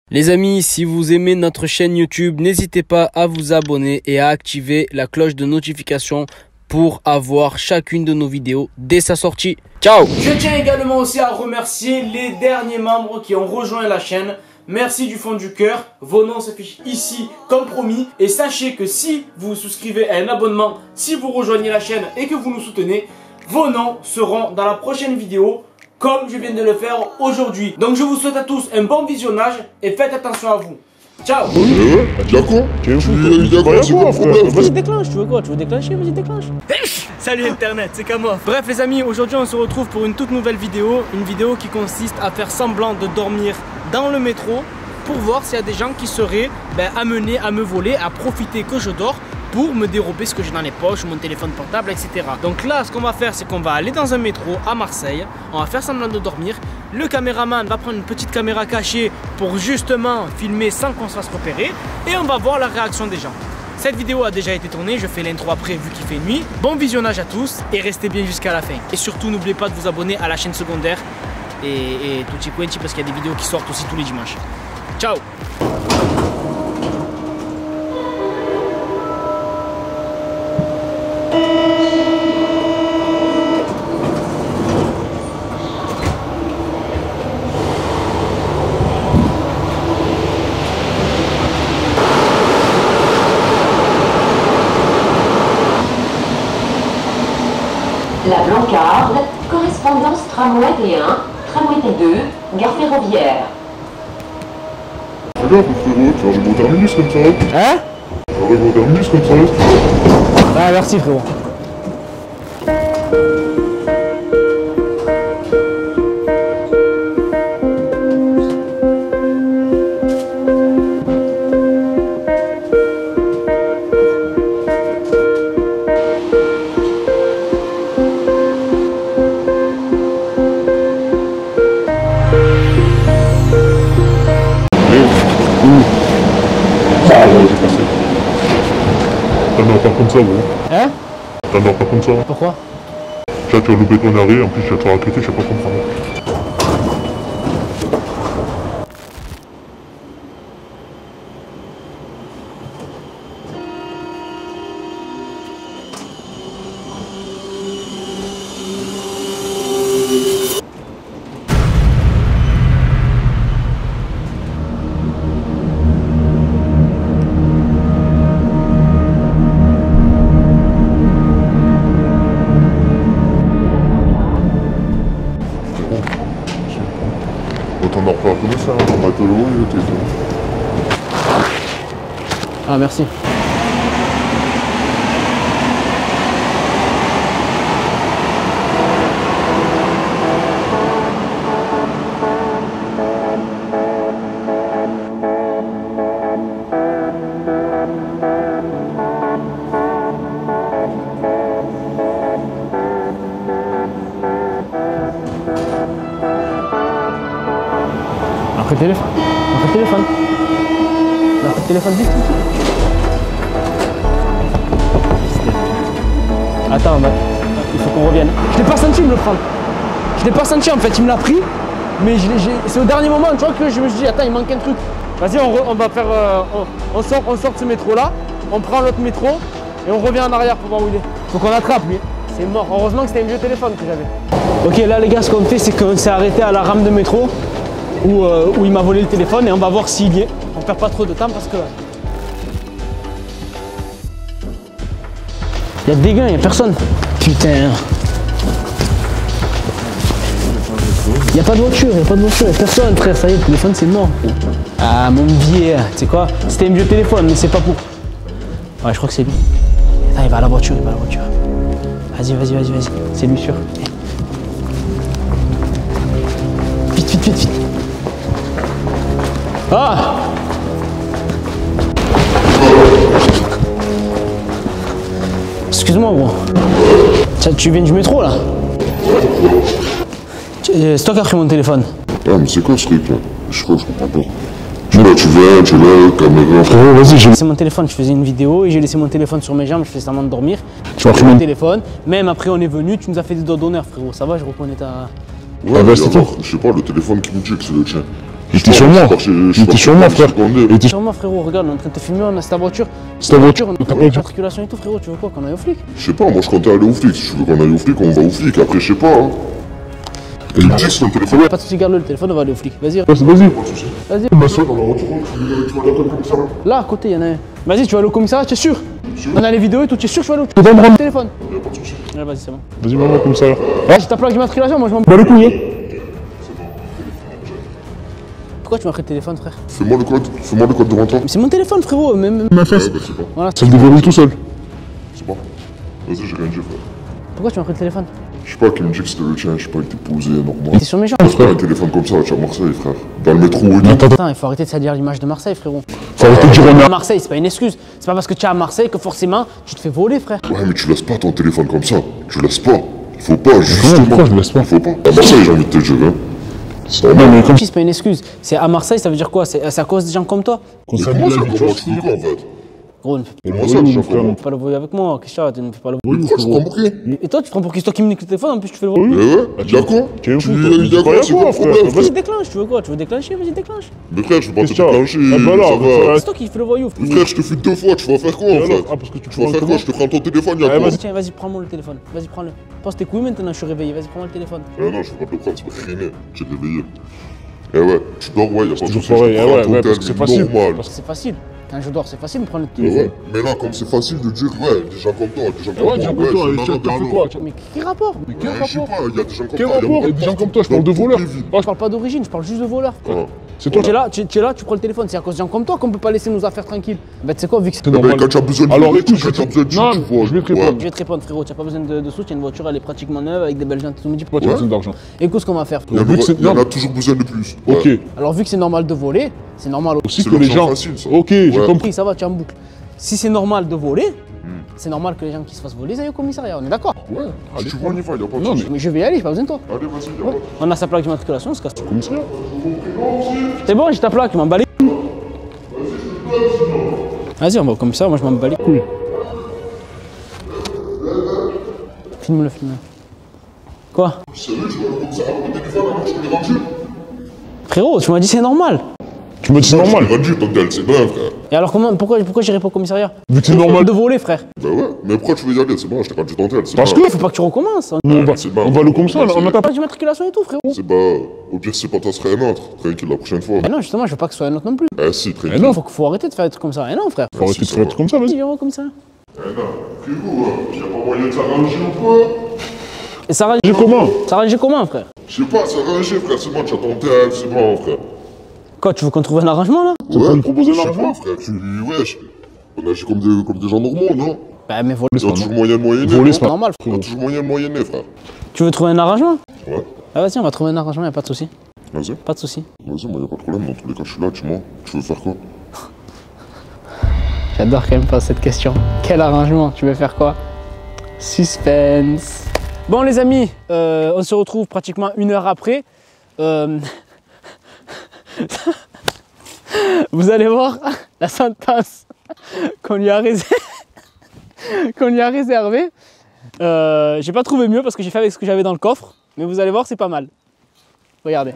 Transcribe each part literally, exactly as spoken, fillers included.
Les amis, si vous aimez notre chaîne YouTube, n'hésitez pas à vous abonner et à activer la cloche de notification pour avoir chacune de nos vidéos dès sa sortie. Ciao! Je tiens également aussi à remercier les derniers membres qui ont rejoint la chaîne. Merci du fond du cœur. Vos noms s'affichent ici comme promis. Et sachez que si vous vous souscrivez à un abonnement, si vous rejoignez la chaîne et que vous nous soutenez, vos noms seront dans la prochaine vidéo, comme je viens de le faire aujourd'hui. Donc je vous souhaite à tous un bon visionnage et faites attention à vous. Ciao. Euh, d'accord. Tu es fou, d'accord, c'est pas problème. Vas-y déclenche, tu veux quoi? Tu veux déclencher? Vas-y déclenche. Salut internet, c'est Kamo. Bref les amis, aujourd'hui on se retrouve pour une toute nouvelle vidéo. Une vidéo qui consiste à faire semblant de dormir dans le métro pour voir s'il y a des gens qui seraient ben, amenés à me voler, à profiter que je dors pour me dérober ce que j'ai dans les poches, mon téléphone portable, et cetera. Donc là, ce qu'on va faire, c'est qu'on va aller dans un métro à Marseille. On va faire semblant de dormir. Le caméraman va prendre une petite caméra cachée pour justement filmer sans qu'on se fasse repérer. Et on va voir la réaction des gens. Cette vidéo a déjà été tournée, je fais l'intro après vu qu'il fait nuit. Bon visionnage à tous et restez bien jusqu'à la fin. Et surtout, n'oubliez pas de vous abonner à la chaîne secondaire et, et tutti quanti parce qu'il y a des vidéos qui sortent aussi tous les dimanches. Ciao! La Blancarde, correspondance tramway T un, tramway T deux, gare ferroviaire. Regarde frérot, tu arrives au terminus comme ça. Hein? Tu arrives au terminus comme ça. Ah merci frérot. T'en pas comme ça, gros. Hein? T'en pas comme ça. Pourquoi? Tiens, tu vas loupé ton arrêt, en plus tu vas te faire raqueter, je sais pas comprendre. T'en as pas comme ça, on va te louer, t'es tout. Ah merci. Après le téléphone. Après le téléphone. Après le téléphone, vite, vite, vite. Attends, bah, il faut qu'on revienne. Je l'ai pas senti me le prendre. Je l'ai pas senti en fait, il me l'a pris. Mais c'est au dernier moment, tu vois, que je me suis dit, attends, il manque un truc. Vas-y, on, on va faire. Euh, on, on, sort, on sort de ce métro là, on prend l'autre métro et on revient en arrière pour voir où il est. Faut qu'on attrape lui. C'est mort. Heureusement que c'était un vieux téléphone que j'avais. Ok, là les gars, ce qu'on fait, c'est qu'on s'est arrêté à la rame de métro. Où, euh, où il m'a volé le téléphone et on va voir s'il y est. On perd pas trop de temps parce que il y a des gars, il y a personne. Putain. Il n'y a pas de voiture, il n'y a pas de voiture, il n'y a personne frère, ça y est, le téléphone c'est mort. Ah mon vieil, tu sais quoi? C'était un vieux téléphone mais c'est pas pour. Ouais je crois que c'est lui. Attends, il va à la voiture, il va à la voiture. Vas-y, vas-y, vas-y, vas-y. C'est lui sûr. Vite, vite, vite, vite. Ah! Excuse-moi gros. Tu viens du métro là? C'est toi qui as pris mon téléphone. Ah mais c'est quoi ce truc là? Je crois que je comprends pas. Tu là, tu viens, tu es là, caméra. Frérot, vas-y, j'ai laissé mon téléphone, je faisais une vidéo et j'ai laissé mon téléphone sur mes jambes, je faisais semblant de dormir. Tu as pris mon téléphone, même après on est venu, tu nous as fait des doigts d'honneur frérot, ça va, je reconnais ta... Ouais, ah, bah, c'est toi. Je sais pas, le téléphone qui me dit que c'est le tien. Il était sur moi. Il était sur moi, frère. Il était Sur moi, frérot, regarde, on est en train de te filmer, on a ta voiture. C'est ta voiture. On T'as a pas la dit. matriculation et tout, frérot, tu veux quoi, qu'on aille au flic? Je sais pas, moi je comptais aller au flic. Si tu veux qu'on aille au flic, on va au flic. Après, je sais pas. Hein. Et il me dit que c'est le téléphone. Pas de soucis, garde-le le téléphone, on va aller au flic. Vas-y, Vas-y. vas-y. Ma soeur dans la voiture, tu vas aller comme ça. Là, à côté, il y en a un. Vas-y, tu vas aller au commissariat, tu es sûr? Sûr. On a les vidéos et tout, tu es sûr que tu vas aller au Tu vas me rendre. téléphone? Y'a pas de soucis. Ouais, vas-y, c'est bon. Vas-y, maman, comme ça. Ah, j'ai ta plaque d'immatriculation, moi je m'en Bah, le couille. Pourquoi tu m'as pris le téléphone, frère? Fais-moi le code, fais-moi le code devant toi. C'est mon téléphone, frérot. Même... Ma Ouais, fesse. bah c'est pas. Voilà. Ça se déverrouille tout seul. C'est pas. Vas-y, j'ai rien dit, frère. Pourquoi tu m'as pris le téléphone? Je sais pas, qui me dit que c'était le tien, je sais pas, il était posé, normal. T'es sur mes jambes. Frère, un téléphone comme ça, tu es à Marseille, frère. Dans le métro et tout. Attends, attends. Putain, il faut arrêter de salir l'image de Marseille, frérot. Faut arrêter de dire on est À Marseille, c'est pas une excuse. C'est pas parce que tu es à Marseille que forcément tu te fais voler, frère. Ouais, mais tu laisses pas ton téléphone comme ça. Tu laisses pas. Il faut pas, justement. pourquoi je laisse pas? Il faut pas. À Marseille, j'ai envie de te dire, hein. C'est Non, normal. mais comme Si, c'est pas une excuse. C'est à Marseille, ça veut dire quoi? C'est c'est à cause des gens comme toi? Mais comment ça, comment tu fais quoi, en fait? Gros, ne fais Comment ça, déjà, comment? pas le voler avec moi. Qu'est-ce que tu ne fais pas le Mais pourquoi tu prends pour qui? Et toi, tu te prends pour qui? C'est toi qui me nique le téléphone, en plus tu fais le voler. Mais ouais, y'a quoi? Tu es Tu fou, toi. y a Tu quoi? crois C'est quoi, quoi le frère? problème, Vas-y, frère? déclenche, tu veux quoi? Tu veux déclencher? Vas-y, déclenche. Mais frère, je vais pas te Qu'est-ce qu'il y a? déclencher. Ah bah là, ça va. C'est toi qui fais le voyou. Mais frère, je te fuis deux fois, tu vas faire quoi, en alors fait? Ah, parce que tu Tu vas faire prends quoi? Je te prends ton téléphone, y'a Ouais, quoi? vas-y. Tiens, vas-y, prends-moi le téléphone. Vas-y, prends-le. Pense tes couilles maintenant, je suis réveillé. Vas-y, prends-moi le téléphone. Eh non, je vais pas te le prendre, c'est pas fini. Tu es réveillé. Eh ouais, tu dors, ouais, y'a pas de toujours soucis. pareil, je te eh prends ouais, ton ouais, tel, parce que c'est facile. normal. Parce C'est facile. Quand je dors, c'est facile de me prendre le Mais téléphone. ouais, mais là, comme c'est facile de dire, ouais, des gens comme toi, des gens comme Ouais, toi, dis un peu ouais, toi, c'est tu marrant, t'as fait mais quoi? alors. tu- Mais quel rapport? Mais quel Ouais, je sais rapport? pas, il y a des gens comme Quel ça. il y a rapport? beaucoup Des gens comme toi, je dans parle de toutes voleurs. les villes. Je parle pas d'origine, je parle juste de voleur. Ah. C'est toi. Tu es là, tu, tu es là, tu prends le téléphone. C'est à cause de gens comme toi qu'on peut pas laisser nos affaires tranquilles. Bah, tu sais quoi, vu que c'est C'est Eh ben, normal. quand tu as besoin de Alors, thunes, écoute, quand tu as besoin de non, thunes, tu vois. je vais te Ouais. répondre. Je vais te répondre, frérot, tu n'as pas besoin de, de sous, tu as une voiture, elle est pratiquement neuve avec des belles jantes. Tu me dis, Toi, tu as Ouais. besoin d'argent. écoute ce qu'on va faire. Il y en Vu que a- c'est- il y en non. a toujours besoin de plus. Ok. Ouais. Alors, vu que c'est normal de voler, c'est normal Aussi C'est que les l'argent gens. facile, ça. Ok, j'ai Ouais. compris. aussi. Ça va, tu es en boucle. Si c'est normal de voler, Hmm. c'est normal que les gens qui se fassent voler, ils aillent au commissariat. On est d'accord? Ouais, si tu veux, on y va, il y a pas de Non, souci. Mais je vais y aller, j'ai pas besoin de toi. Allez, vas-y, il y a pas de On a sa plaque d'immatriculation, on se casse. Commissariat. C'est bon, j'ai ta plaque, je m'en bats les couilles. Vas-y, on va au commissariat, moi je m'en bats les couilles. Filme-le, filme-le. Quoi? Sérieux, je vais aller comme ça, avec le téléphone, alors je te l'ai rendu. Frérot, tu m'as dit c'est normal. Tu me dis c'est Je normal. l'ai rendu, ton tel, c'est bien, frère. Et alors comment, pourquoi, pourquoi j'irai pas au commissariat? Vu que c'est normal. De voler, frère. Bah ouais, mais pourquoi tu veux y aller? C'est bon, je t'ai rendu ton tel, c'est Parce bien. que- Faut pas que tu recommences. On On va, c'est bon. on va le comme ça, on a ta a pas d'immatriculation et tout, frérot. C'est bah, au pire, c'est pas toi, ce serait un autre. Tranquille, la prochaine fois. Mais non, justement, je veux pas que ce soit un autre non plus. Eh si, tranquille. Eh non. Faut, faut arrêter de faire des trucs comme ça. Eh non, frère. Faut arrêter de faire des trucs comme ça, Vas-y, vas-y. viens au commissariat. Eh non, frérot, y'a pas moyen de s'arranger ou quoi? Et ça arrange J'ai comment? Ça arrange comment, frère? Je sais pas, s'arranger, frère, c'est bon, tu as ton tel, c'est bon, frère. Quoi, tu veux qu'on trouve un arrangement là? Tu vas me proposer je sais l'argent? pas, frère, tu. Wesh. On agit comme des, comme des gens normaux, non? Bah, mais voler, Il y a toujours moyen de moyenner. Voler, non c'est c'est normal, Il y a frérot. toujours moyen de moyenner, frère. Tu veux trouver un arrangement? Ouais. Ah, vas-y, on va trouver un arrangement, y'a pas de souci. Vas-y, Pas de souci. vas-y, moi y'a pas de problème, dans tous les cas, je suis là, tu vois. Tu veux faire quoi? J'adore quand même pas cette question. Quel arrangement? Tu veux faire quoi? Suspense. Bon les amis, euh, on se retrouve pratiquement une heure après. Euh, Vous allez voir la sentence qu'on lui a réservée. qu'on lui a réservée. Euh, j'ai pas trouvé mieux parce que j'ai fait avec ce que j'avais dans le coffre. Mais vous allez voir, c'est pas mal. Regardez.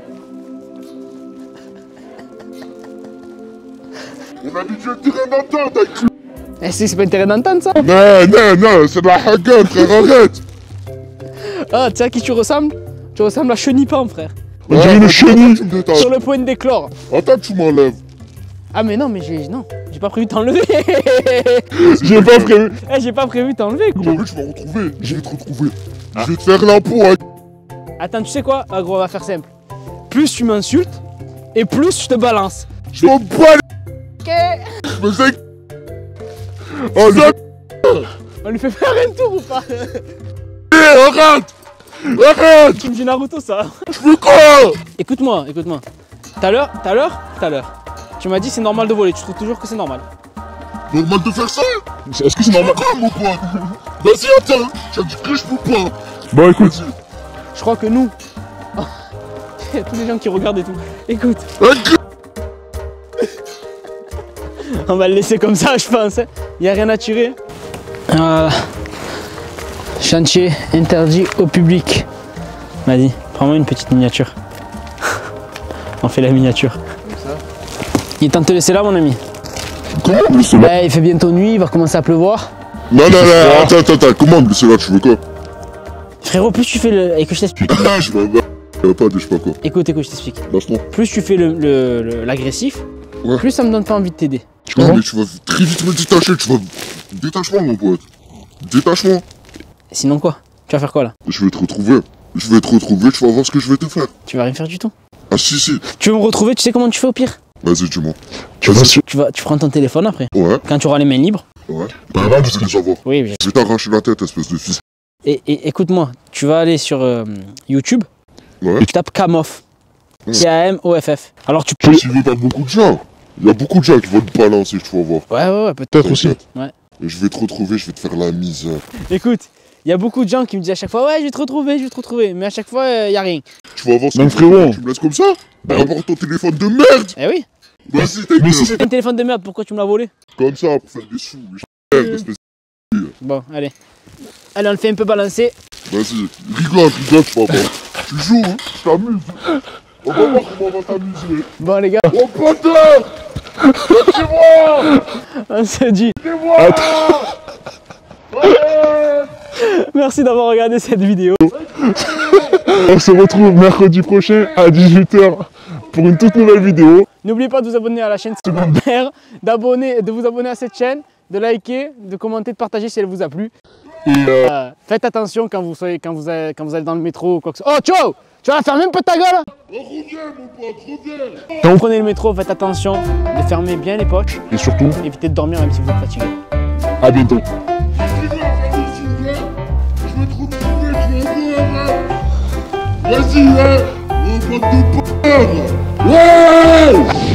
On a dit que tu terrain d'entente avec. Eh, c'est c'est pas intérêt d'entendre ça? Non, non, non, c'est de la hagueule, frère, arrête! Ah, tu sais à qui tu ressembles? Tu ressembles à Chenipan, frère. On dirait une chenille. Tu me détaches. Sur le point d'éclore. Attends que tu m'enlèves. Ah mais non, mais j'ai non, j'ai pas prévu de t'enlever. J'ai pas prévu. Eh, j'ai pas prévu de t'enlever, gros. Aujourd'hui, tu vas retrouver. Je vais te retrouver. Je vais te faire la peau, hein. Attends, tu sais quoi? Ah gros, on va faire simple. Plus tu m'insultes, et plus je te balance. Je m'en bats Ok. les. Mais c'est. Oh, le. On lui fait faire un tour ou pas? Arrête! Arrête! Tu me dis Naruto ça. Je veux quoi? Écoute-moi, écoute-moi. Tout à l'heure, tout à l'heure, tout à l'heure. Tu m'as dit c'est normal de voler, tu trouves toujours que c'est normal. Normal de faire ça? Est-ce que c'est normal? Quoi, mon pote? Vas-y, attends. J'ai dit que je peux pas. Bon, écoute. Vas-y. Je crois que nous. Il y a tous les gens qui regardent et tout. Écoute, Arrête. on va le laisser comme ça, je pense. Il n'y a rien à tirer. Voilà. Chantier interdit au public. Vas-y, prends-moi une petite miniature. On fait la miniature. Comme ça. Il est temps de te laisser là, mon ami. Comment me laisser là? Ouais, il fait bientôt nuit, il va commencer à pleuvoir. Non, non, non, attends, attends, attends, comment me laisser là? Tu veux quoi? Frérot, plus tu fais le. Écoute, je t'explique. Ah, je vais euh, pas de je sais pas quoi. Écoute, écoute, je t'explique. Lâche-moi. Plus tu fais le, le, le- l'agressif, Ouais. plus ça me donne pas envie de t'aider. Tu vois, mais tu vas très vite me détacher, tu vas. Détachement, mon pote. Détachement. Sinon quoi? Tu vas faire quoi là? Je vais te retrouver. Je vais te retrouver, tu vas voir ce que je vais te faire. Tu vas rien faire du tout. Ah, si, si. Tu veux me retrouver, tu sais comment tu fais au pire? Vas-y, dis-moi. Tu vas sur. Tu vas, tu prends ton téléphone après. Ouais, Quand tu auras les mains libres. ouais. Bah là, je sais déjà voir. Oui, oui. Je vais t'arracher la tête, espèce de fils. Et, et écoute-moi, tu vas aller sur euh, YouTube, Ouais. tu tapes Kamoff. Ouais. C A M O F F. Alors tu peux. Tu veux pas beaucoup de gens. Il y a beaucoup de gens qui vont te balancer, tu vas voir. Ouais, ouais, ouais, peut-être. Peut-être aussi. Ouais. Et je vais te retrouver, je vais te faire la misère. Écoute, il y a beaucoup de gens qui me disent à chaque fois, ouais, je vais te retrouver, je vais te retrouver. Mais à chaque fois, il y a rien. Tu vas voir ce Même que je vais frérot. faire, tu me laisses comme ça? Bah, apporte ton téléphone de merde. Eh oui. Vas-y, t'es Mais si c'est. Un téléphone de merde, pourquoi tu me l'as volé? comme ça pour faire des sous. Je merde, espèce Bon, allez. Allez, on le fait un peu balancer. de... Vas-y, rigole, rigole, tu vas voir. Tu joues, hein, je t'amuse. On va voir comment on va t'amuser. Bon, les gars, Oh putain! C'est moi! on se dit. C'est moi! Merci d'avoir regardé cette vidéo. On se retrouve mercredi prochain à dix-huit heures pour une toute nouvelle vidéo. N'oubliez pas de vous abonner à la chaîne secondaire, d'abonner, de vous abonner à cette chaîne, de liker, de commenter, de partager si elle vous a plu. Euh, faites attention quand vous, soyez, quand, vous allez, quand vous allez dans le métro ou quoi que ce soit. Oh, ciao! Tu vas la fermer un peu ta gueule? Reviens, mon pote, reviens! Quand vous prenez le métro, faites attention de fermer bien les poches. Et surtout, Évitez de dormir même si vous êtes fatigué. à bientôt. Tu veux faire des sous, là? Je vais te retrouver, tu vas voir, hein? Vas-y, hein? Oh, pote de p***! Ouais!